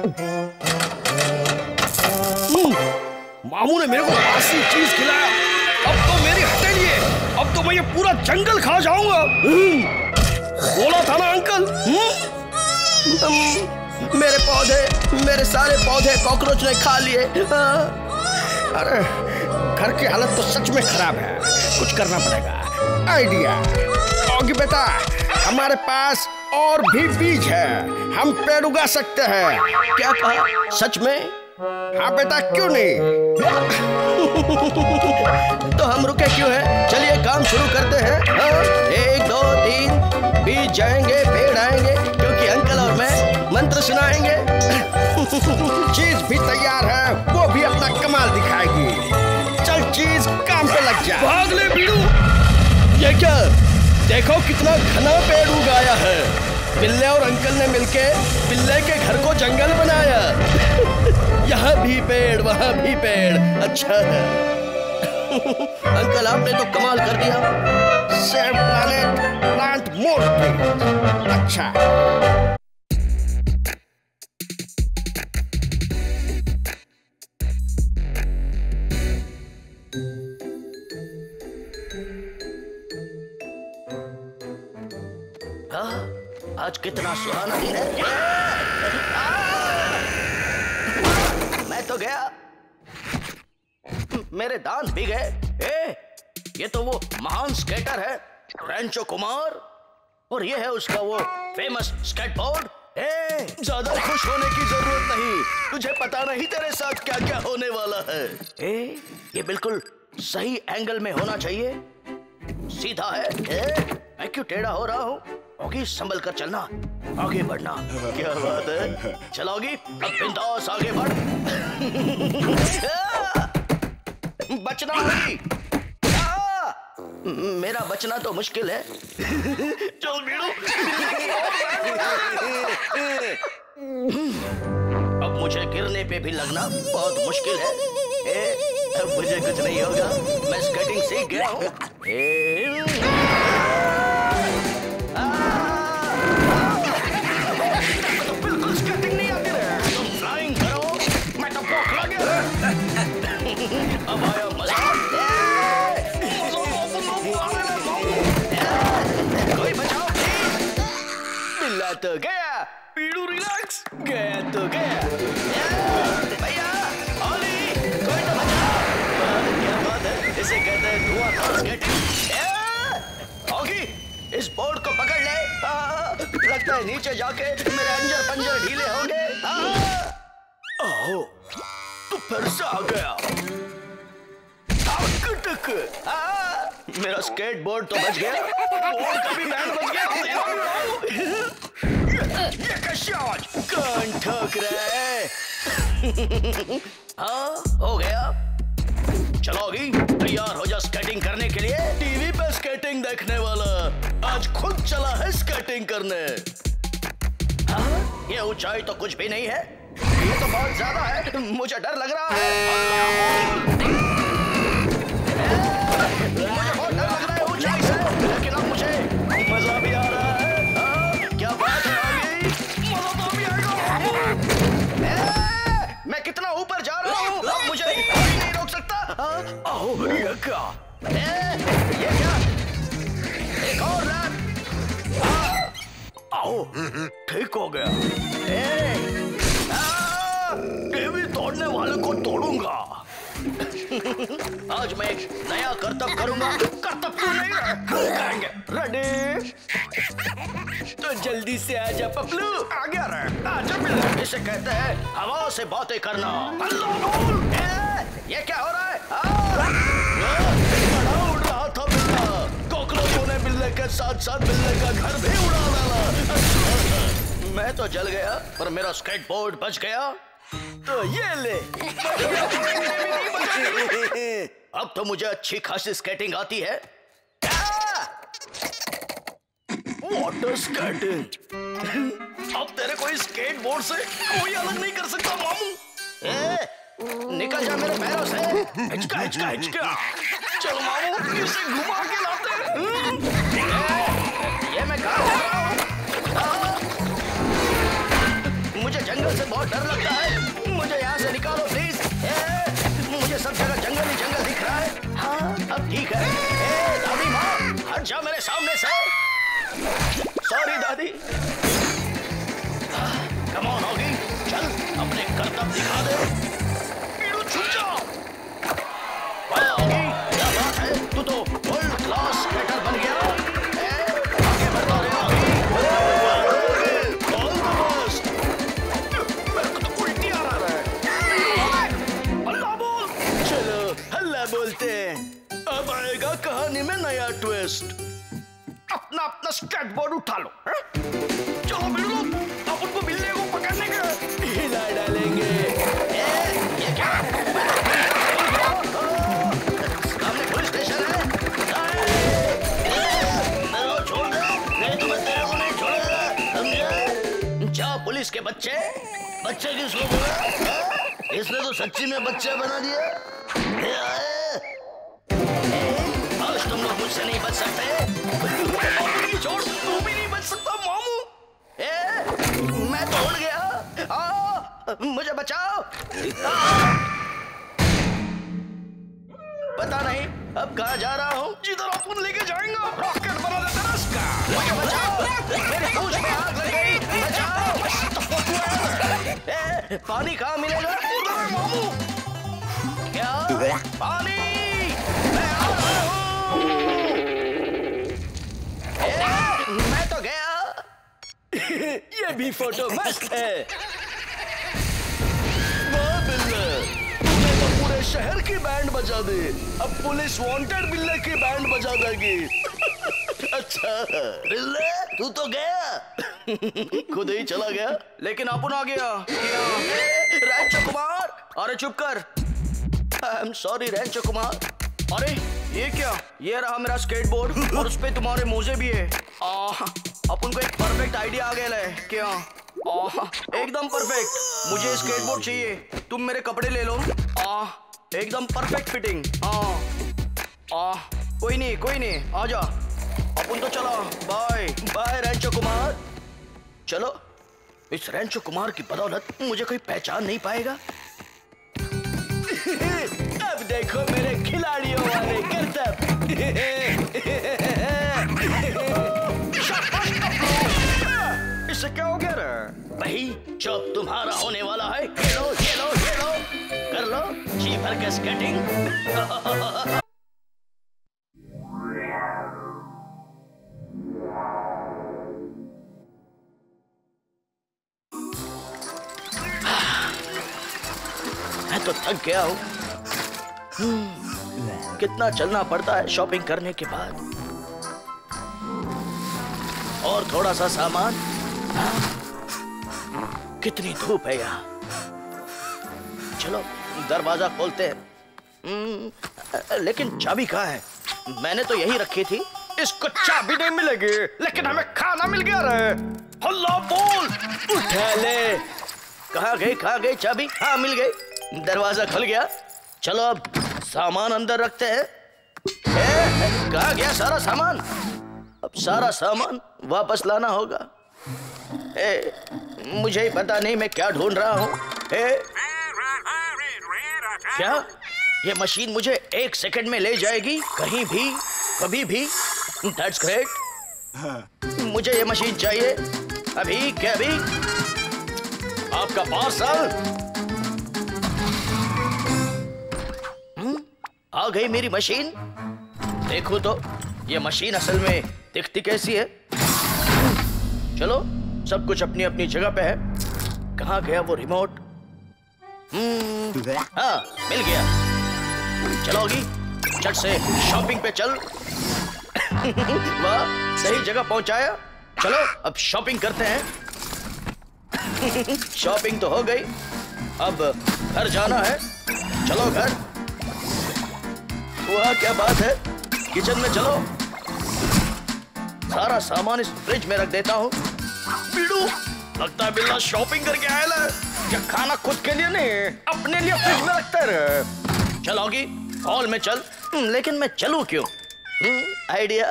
मामू ने मेरे को बासी चीज खिलाया, अब तो मेरी हथेली। अब तो मैं ये पूरा जंगल खा जाऊंगा। बोला था ना अंकल। मेरे पौधे, मेरे सारे पौधे कॉकरोच ने खा लिए। अरे घर की हालत तो सच में खराब है, कुछ करना पड़ेगा। आइडिया। ऑगी बेटा, हमारे पास और भी बीज है, हम पेड़ उगा सकते हैं। क्या कहा? सच में? हाँ बेटा, क्यों नहीं? तो हम रुके क्यों हैं? चलिए काम शुरू करते हैं। 1 2 3 बीज जाएंगे, पेड़ आएंगे, क्योंकि अंकल और मैं मंत्र सुनाएंगे। चीज भी तैयार है, वो भी अपना कमाल दिखाएगी। चल चीज, काम पे लग जा। भाग ले बीड़ू। ये क्या? देखो कितना घना पेड़ उगाया है। बिल्ले और अंकल ने मिलके बिल्ले के घर को जंगल बनाया। यहाँ भी पेड़, वहाँ भी पेड़। अच्छा है। अंकल आपने तो कमाल कर दिया। Save planet, plant more trees. अच्छा। आज कितना सुहाना दिन है। मैं तो गया, मेरे दांत भी गए। ये तो वो महान स्केटर है रेंचो कुमार, और ये है उसका वो फेमस स्केटबोर्ड। ज्यादा खुश होने की जरूरत नहीं, तुझे पता नहीं तेरे साथ क्या क्या होने वाला है। ये बिल्कुल सही एंगल में होना चाहिए, सीधा है। मैं क्यों टेढ़ा हो रहा हूँ? ऑगी संभल कर चलना, आगे बढ़ना। क्या बात है, चलोगी? अब बिंदास आगे बढ़। बचना होगी। मेरा बचना तो मुश्किल है। चल बीड़ू। अब मुझे गिरने पे भी लगना बहुत मुश्किल है। अब मुझे कुछ नहीं होगा, मैं स्केटिंग सीख गया हूँ। तो बिल्कुल स्केटिंग नहीं आती है। तुम फ्लाइंग करो, मैं तो पोखला गया। अब आया मजा। कोई बचाओ। बिल्ला तो गया, बीड़ू रिलैक्स। गया तो गया। भैया ओली, कोई तो बचाओ। क्या बात है, इसे कहते हैं धुआंधार स्केटिंग। ऑगी, इस बोर्ड को पकड़ ले। लगता है नीचे जाके मेरे अंजर पंजर ढीले होंगे। तू फिर से आ गया। मेरा स्केट बोर्ड तो बच गया, बोर्ड का भी बैंड बच गया। ये कैसे आवाज? ठोक रहा है। हाँ हो गया। चलोगी, तैयार हो जा स्केटिंग करने के लिए। टीवी पे स्केटिंग देखने वाला आज खुद चला है स्केटिंग करने। हाँ, ये ऊंचाई तो कुछ भी नहीं है, ये तो बहुत ज्यादा है, मुझे डर लग रहा है। मुझे बहुत डर लग रहा है ऊंचाई से, लेकिन अब मुझे मजा भी आ रहा है। क्या बात है आगे? मजा तो भी आएगा। मैं कितना ऊपर जा रहा हूँ, अब मुझे कोई नहीं रोक सकता। ओह ये क्या? ये क्या? एक और लैप। आओ, ठीक हो गया। टीवी तोड़ने वाले को तोड़ूंगा। आज मैं एक नया करतब करूंगा। करतब क्यों नहीं करेंगे? रेडी? तो जल्दी से आजा पपलू। आ गया रे। आजा बिल्ला। इसे कहते हैं हवा से बातें करना। अल्लाह बोल। ये क्या हो रहा है? बड़ा उड़ रहा था बिल्ला। कॉकरोचों ने बिल्ले के साथ साथ बिल्ले का घर भी उड़ा डाला। मैं तो जल गया, पर मेरा स्केटबोर्ड बच गया। तो ये ले। अब तो मुझे अच्छी खासी स्केटिंग आती है। Water skating. अब तेरे को इस स्केटबोर्ड से कोई अलग नहीं कर सकता मामू। निकल जा मेरे पैरों से। हिचका हिचका हिचका। चल मामू, इसे घुमा के लाते हैं। ये मैं कहाँ जा रहा हूँ? मुझे जंगल से बहुत डर लगता है, मुझे यहाँ से निकालो प्लीज। मुझे सब जगह जंगल ही जंगल दिख रहा है। हाँ अब ठीक है। दादी माँ, हट जा मेरे सामने से। सॉरी दादी। कम ऑन होगी, चल अपने करतब दिखा दे। छुप जा। होगी, क्या बात है, तू तो वर्ल्ड क्लास स्केटर बन गया। आगे बढ़ता रहे होगी। बोलते हैं अब आएगा कहानी में नया ट्विस्ट। अपना अपना स्केटबोर्ड उठा लो। चलो बिल्लू, अब उनको बिल्ले को पकड़ने के हिला डालेंगे। ये क्या? सामने पुलिस स्टेशन है। छोड़ दे, नहीं तो मैं तेरे को नहीं छोड़ूंगा, समझे? जा पुलिस के बच्चे। बच्चे किसको बोला? इसने तो सच्ची में बच्चे बना दिया। आज तुम लोग मुझसे नहीं बच सकते। छोड़, तू भी नहीं बच सकता मामू। मैं तो उड़ गया। मुझे बचाओ। पता नहीं अब कहाँ जा रहा हूँ। जिधर अपन लेके जाएंगे रॉकेट बना देते ना इसका। मुझे बचाओ, मेरी पूंछ में आग लग गई। बचाओ। पानी कहाँ मिलेगा? उधर है मामू। क्या? पानी। मैं आ रहा हूँ। मैं तो गया। ये भी फोटो मस्त है। वाह बिल्ले, तूने तो पूरे शहर की बैंड बजा दी। अब पुलिस वांटेड बिल्ले की बैंड बजा देगी। अच्छा बिल्ले, तू तो गया। खुद ही चला गया, लेकिन अपन आ गया। रैंचो कुमार, अरे चुप कर। I am sorry Rancho Kumar. अरे ये क्या? ये रहा मेरा स्केटबोर्ड और उस पे तुम्हारे मोजे भी है। अपन को एक परफेक्ट आइडिया आ गया है। क्या? एकदम परफेक्ट। मुझे स्केटबोर्ड चाहिए, तुम मेरे कपड़े ले लो। एकदम परफेक्ट फिटिंग। कोई नहीं, आजा। अपन तो चला। Bye bye Rancho Kumar. चलो, इस रैंचो कुमार की बदौलत मुझे कोई पहचान नहीं पाएगा। अब देखो मेरे खिलाड़ियों वाले करतब। इससे क्या हो गया रे? भाई जब तुम्हारा होने वाला है। ये लो कर लो जी भर के स्केटिंग। मैं तो थक गया हूँ। कितना चलना पड़ता है शॉपिंग करने के बाद। और थोड़ा सा सामान। कितनी धूप है यहाँ। चलो दरवाजा खोलते हैं। लेकिन चाबी कहाँ है? मैंने तो यही रखी थी। इसको चाबी नहीं मिलेगी, लेकिन हमें खाना मिल गया रे। हल्ला बोल। उठा ले। कहाँ गई चाबी? हाँ मिल गई, दरवाजा खुल गया। चलो अब सामान अंदर रखते हैं। कहाँ गया सारा सामान? अब सारा सामान वापस लाना होगा। मुझे ही पता नहीं मैं क्या ढूंढ रहा हूँ। क्या ये मशीन मुझे 1 सेकंड में ले जाएगी कहीं भी कभी भी? That's great। मुझे ये मशीन चाहिए अभी के अभी। आपका पार्सल। आ गई मेरी मशीन। देखो तो ये मशीन असल में दिखती कैसी है। चलो सब कुछ अपनी अपनी जगह पे है। कहाँ गया वो रिमोट? हाँ मिल गया। चलोगी झट से शॉपिंग पे चल। वाह सही जगह पहुंचाया। चलो अब शॉपिंग करते हैं। शॉपिंग तो हो गई, अब घर जाना है। चलो घर। वाह क्या बात है। किचन में चलो। सारा सामान इस फ्रिज में रख देता हूँ। बिल्लू लगता है बिल्ला शॉपिंग करके आया है। क्या खाना खुद के लिए नहीं अपने लिए फ्रिज में रखते रहे। चलोगी हॉल में चल। लेकिन मैं चलूं क्यों? आइडिया।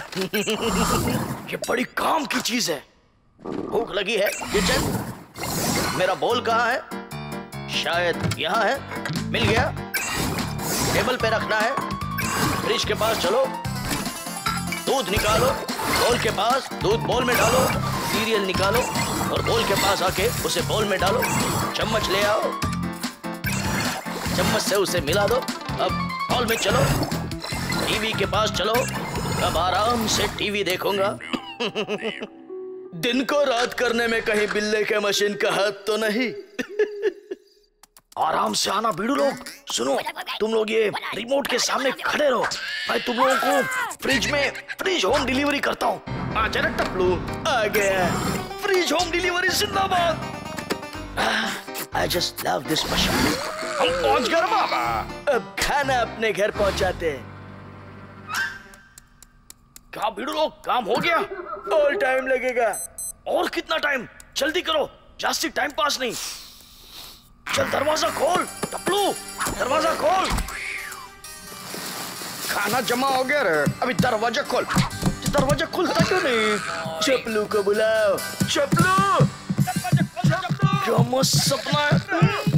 ये बड़ी काम की चीज है। भूख लगी है। किचन। मेरा बोल कहाँ है? शायद यहाँ है। मिल गया। टेबल पे रखना है। फ्रिज के पास चलो। दूध निकालो बोल के पास। दूध बोल में डालो। सीरियल निकालो और बोल के पास आके उसे बोल में डालो। चम्मच ले आओ। चम्मच से उसे मिला दो। अब हॉल में चलो। टीवी के पास चलो। अब आराम से टीवी देखूंगा। दिन को रात करने में कहीं बिल्ले के मशीन का हाथ तो नहीं। आराम से आना बीड़ू लोग। सुनो तुम लोग ये रिमोट के सामने खड़े रहो। मैं तुम लोगों को फ्रिज होम डिलीवरी करता हूँ। आ जाना टपलू। आ गया। फ्रिज होम डिलीवरी जिंदाबाद। I just love this machine। हम पहुंच गए बाबा। अब खाना अपने घर पहुंचाते हैं। क्या बीड़ू लोग काम हो गया? और टाइम लगेगा। और कितना टाइम? जल्दी करो, जास्ती टाइम पास नहीं। चल दरवाजा खोल टपलू, दरवाजा खोल। खाना जमा हो गया रे। अभी दरवाजा खोल। दरवाजा खुलता क्यों नहीं? चपलू को बुलाओ। चपलू क्या मस्त सपना है।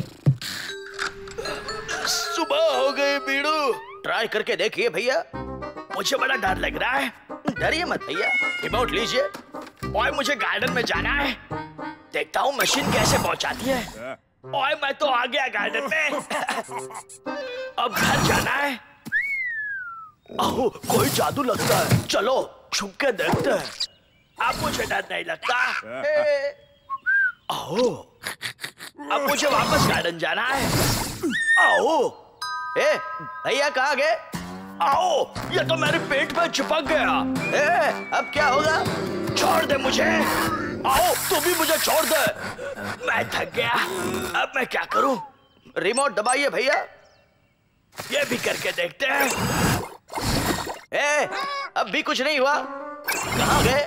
सुबह हो गई बीड़ू। ट्राई करके देखिए भैया। मुझे बड़ा डर लग रहा है। डरिए मत भैया। रिमोट लीजिए। ओए मुझे गार्डन में जाना है। देखता हूँ मशीन कैसे पहुंचाती है। ओए मैं तो आ गया गार्डन में। अब घर जाना है। आहो कोई जादू लगता है। चलो छुप के देखते हैं। अब मुझे डर नहीं लगता। आओ अब मुझे वापस गार्डन जाना है। आओ। भैया कहाँ गए? आओ ये तो मेरे पेट में चिपक गया। अब क्या होगा? छोड़ दे मुझे। आओ तू भी मुझे छोड़ दे। मैं थक गया। अब मैं क्या करूं? रिमोट दबाइए भैया। ये भी करके देखते हैं। अब भी कुछ नहीं हुआ। कहाँ गए?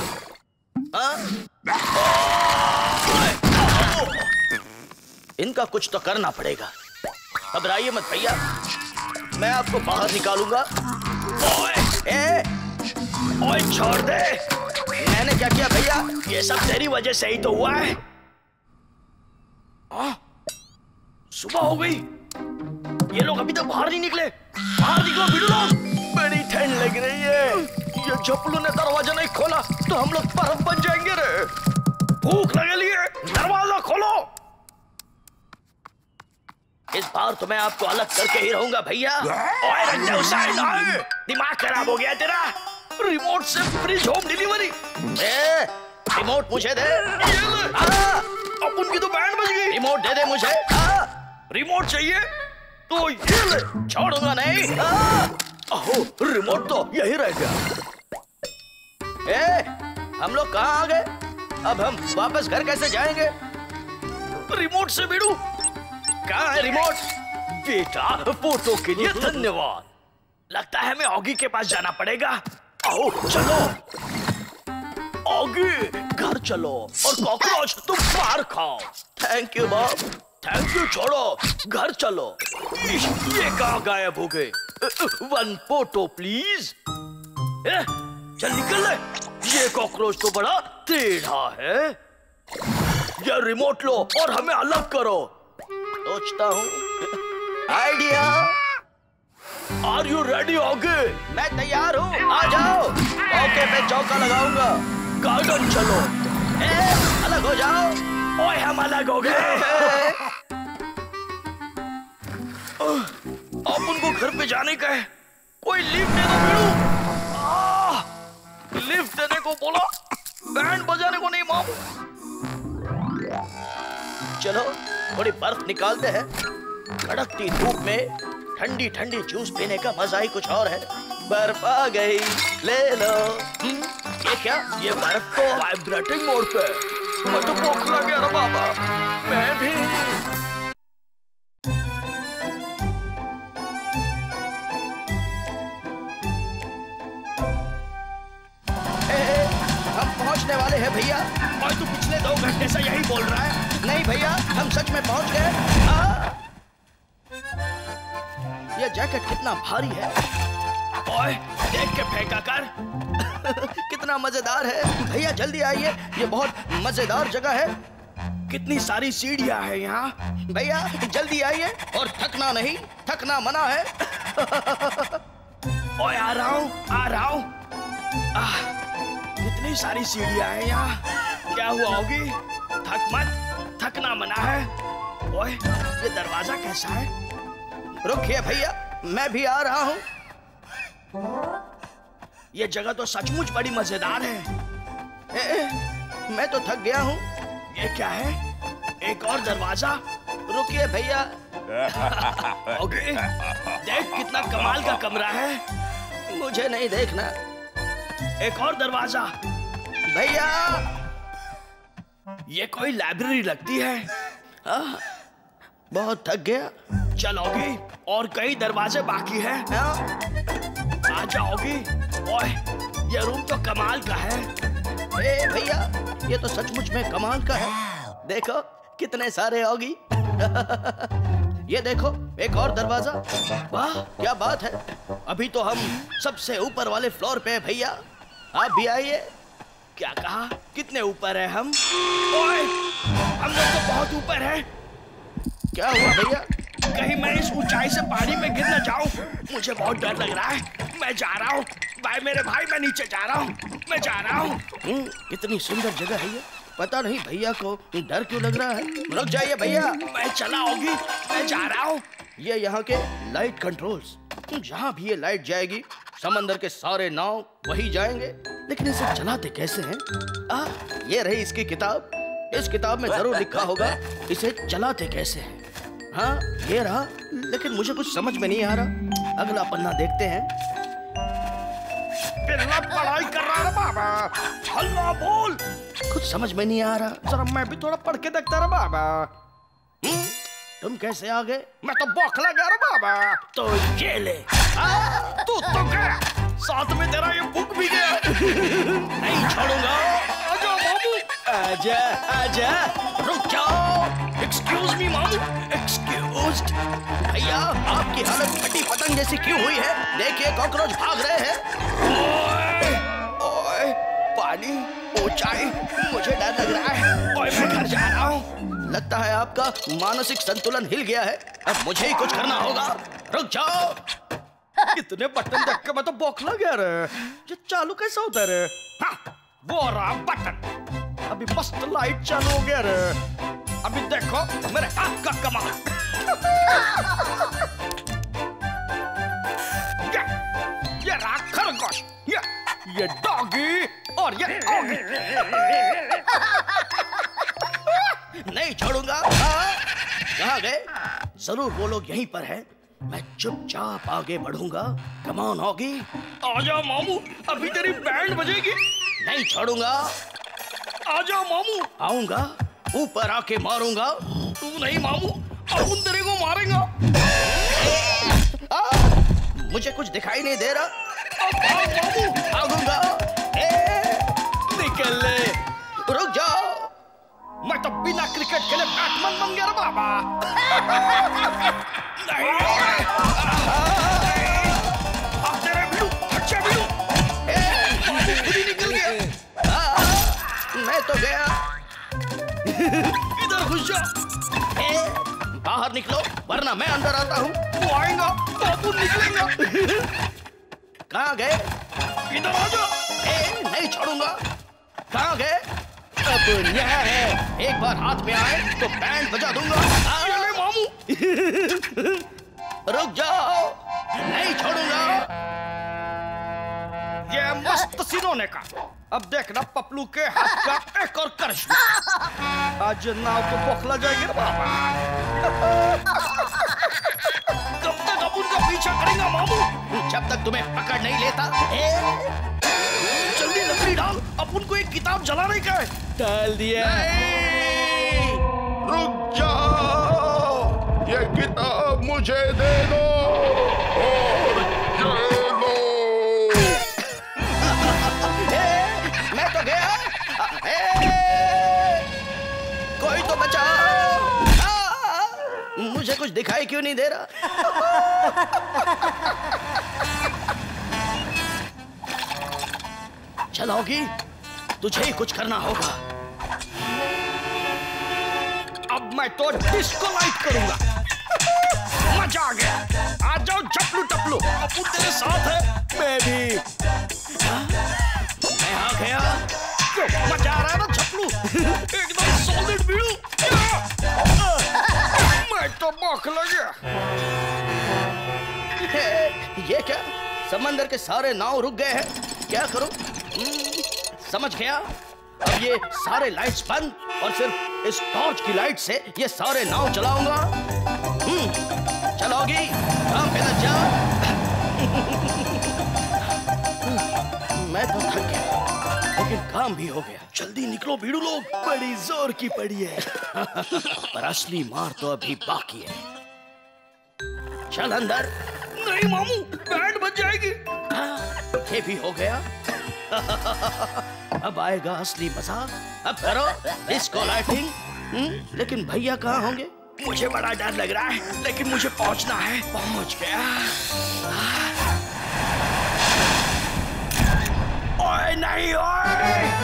इनका कुछ तो करना पड़ेगा। घबराइए मत भैया, मैं आपको बाहर निकालूंगा। ओए छोड़ दे। मैंने क्या किया भैया? ये सब तेरी वजह से ही तो हुआ है। सुबह हो गई। ये लोग अभी तक बाहर नहीं निकले। बाहर निकलो भिड़ू लोग। बड़ी ठंड लग रही है। ये झपलू ने दरवाजा नहीं खोला तो हम लोग बर्फ बन जाएंगे रे। भूख लगे लिए दरवाजा खोलो। इस बार तो मैं आपको अलग करके ही रहूंगा भैया। ओए रंजा हुसैन, दिमाग खराब हो गया तेरा। रिमोट से फ्रिज होम डिलीवरी। रिमोट मुझे दे। अब उनकी तो बैंड बज गई। रिमोट दे दे मुझे। रिमोट चाहिए तो ये ले। छोड़ूंगा नहीं। अहो रिमोट तो यही रह गया। हम लोग कहाँ आ गए? अब हम वापस घर कैसे जाएंगे? रिमोट से भिड़ू। कहाँ है रिमोट? बेटा फोटो के लिए धन्यवाद। लगता है हमें ऑगी के पास जाना पड़ेगा। आओ चलो ऑगी, घर चलो और कॉकरोच तुम मार खाओ। Thank you Bob. Thank you छोड़ो, घर चलो। ये कहाँ गायब हो गए? 1 फोटो प्लीज। चल निकल ले। ये कॉकरोच तो बड़ा टेढ़ा है। ये रिमोट लो और हमें अलग करो। सोचता हूँ। Idea. Are you ready Oggy? मैं तैयार हूँ, आ जाओ। ओके पे चौका लगाऊंगा। गार्डन चलो। अलग हो जाओ। ओए हम अलग हो गए। अब उनको घर पे जाने का है। कोई लिफ्ट दे दो भिड़ू। लिफ्ट देने को बोला, बैंड बजाने को नहीं मामू। चलो थोड़ी बर्फ निकालते हैं। कड़कती धूप में ठंडी ठंडी जूस पीने का मजा ही कुछ और है। बर्फ आ गई, ले लो। ये क्या? ये बर्फ तो वाइब्रेटिंग मोड पे। मैं तो बौखला गया ना बाबा। मैं भी। हम पहुंचने वाले हैं भैया। और तू पिछले 2 घंटे से यही बोल रहा है। नहीं भैया, हम सच में पहुंच गए। ये जैकेट कितना भारी है। ओए देख के फेंका कर। कितना मजेदार है। भैया जल्दी आइए, ये बहुत मजेदार जगह है। कितनी सारी सीढ़ियां हैं यहाँ। भैया जल्दी आइए और थकना नहीं, थकना मना है। ओए आ रहा हूँ, आ रहा हूँ। कितनी सारी सीढ़ियां हैं यहाँ। क्या हुआ होगी? थक मत, थकना मना है। ओए ये दरवाजा कैसा है? रुकिए भैया, मैं भी आ रहा हूँ। ये जगह तो सचमुच बड़ी मजेदार है। मैं तो थक गया हूँ। ये क्या है? एक और दरवाजा। रुकिए भैया। ओके, देख कितना कमाल का कमरा है। मुझे नहीं देखना। एक और दरवाजा। भैया ये कोई लाइब्रेरी लगती है। बहुत थक गया। चलोगी और कई दरवाजे बाकी हैं। आ जाओगी। ओए ये रूम तो कमाल का है। भैया ये तो सचमुच में कमाल का है। देखो कितने सारे होगी। ये देखो एक और दरवाजा। वाह क्या बात है। अभी तो हम सबसे ऊपर वाले फ्लोर पे हैं भैया। आप भी आइए। क्या कहा? कितने ऊपर है हम? ओए हम लोग तो बहुत ऊपर है। क्या हुआ भैया? कहीं मैं इस ऊंचाई से पानी में गिर न जाऊं। मुझे बहुत डर लग रहा है। मैं जा रहा हूँ। बाय मेरे भाई, मैं नीचे जा रहा हूँ। मैं जा रहा हूँ। कितनी सुंदर जगह है ये। पता नहीं भैया को डर क्यों लग रहा है। रुक जाइए भैया। मैं चला होगी। मैं जा रहा हूँ। ये यहाँ के लाइट कंट्रोल्स। जहाँ भी ये लाइट जाएगी समंदर के सारे नाव वही जाएंगे। लेकिन इसे चलाते कैसे हैं? ये रही इसकी किताब। इस किताब में जरूर लिखा होगा इसे चलाते कैसे हैं। हाँ ये रहा, लेकिन मुझे कुछ समझ में नहीं आ रहा। अगला पन्ना देखते हैं। बिल्ला पढ़ाई कर रहा है बाबा। हल्ला बोल। कुछ समझ में नहीं आ रहा। जरा मैं भी थोड़ा पढ़ के देखता रहा बाबा। तुम कैसे आ गए? मैं तो बौखला गया रहा बाबा। तो ये ले। तू तो गया, साथ में तेरा ये बुक भी गया। नहीं छोड़ूंगा। आजा मामू। आजा आजा। रुक जाओ। एक्सक्यूज मी मामू। एक्सक्यूज। भैया आपकी हालत फटी पतंग जैसी क्यों हुई है? देखिए कॉकरोच भाग रहे हैं। ओए, ओए, पानी, ऊंचाई, मुझे डर लग रहा है। ओए मैं घर जा रहा हूँ। लगता है आपका मानसिक संतुलन हिल गया है। अब मुझे ही कुछ करना होगा। रुक जाओ। इतने बटन देख के मैं तो बौखला गया रे। ये चालू कैसे होता है रे? हाँ, वो रहा बटन। अभी मस्त लाइट चालू हो गया रे। अभी देखो मेरे हाथ का कमाल। ये रहा खरगोश। ये डॉगी और ये ऑगी। नहीं छोड़ूंगा। कहाँ गए? जरूर वो लोग यहीं पर हैं। मैं चुपचाप आगे बढ़ूंगा। Come on Oggy. आजा मामू, अभी तेरी बैंड बजेगी। नहीं छोड़ूंगा। आजा मामू। आऊंगा, ऊपर आके मारूंगा। तू नहीं मामू, अपुन तेरे को मारेगा। मुझे कुछ दिखाई नहीं दे रहा। मामू भागूंगा। निकल ले। रुक जाओ। मैं तो बिना क्रिकेट खेले बैट्समैन बन गया रे बाबा। नहीं तेरे बिल्लू, अच्छा बिल्लू। खुद ही निकल गया। मैं तो गया। इधर घुस जा। बाहर निकलो वरना मैं अंदर आता हूँ। वो आएगा तो अपुन निकलेगा। कहाँ गए? इधर आ जा। नहीं छोड़ूंगा। कहाँ गए? अपुन यहाँ है। एक बार हाथ में आए तो बैंड बजा दूंगा। ये ले मामू। रुक जाओ, नहीं छोड़ूंगा। ये मस्त सिनोने का। अब देखना पपलू के हाथ का एक और करिश्मा। आज नाव तो बौखला जाएगी रे बाबा। कब तक अपुन का पीछा करेगा मामू? जब तक तुम्हें पकड़ नहीं लेता। जल्दी लकड़ी डाल, अपुन को एक किताब जलाने का है। डाल दिया। रुक जाओ, ये किताब मुझे दे दो और चलो। मैं तो गया। कोई तो बचाओ। मुझे कुछ दिखाई क्यों नहीं दे रहा? चलोगी? तुझे ही कुछ करना होगा। अब मैं तो डिस्को लाइट करूंगा। मजा आ गया। आ जाओ चपलू टपलू, अपुन तेरे साथ है। मैं भी। मैं आ गया। क्यों मजा आ रहा है ना चपलू? एकदम सॉलिड बिल्लू। मैं तो बौखला गया। ये क्या? समंदर के सारे नाव रुक गए हैं। क्या करूं? समझ गया। अब ये सारे लाइट्स बंद और सिर्फ इस टॉर्च की लाइट से ये सारे नाव चलाऊंगा। चलोगी? काम पे लग जा। मैं तो थक गया, लेकिन काम भी हो गया। जल्दी निकलो भीड़ू लोग, बड़ी जोर की पड़ी है। पर असली मार तो अभी बाकी है। चल अंदर। नहीं मामू, बैंड बज जाएगी। ये भी हो गया। अब आएगा असली मजा। अब करो डिस्को लाइटिंग। लेकिन भैया कहाँ होंगे? मुझे बड़ा डर लग रहा है, लेकिन मुझे पहुंचना है। पहुंच गया। ओए नहीं ओए।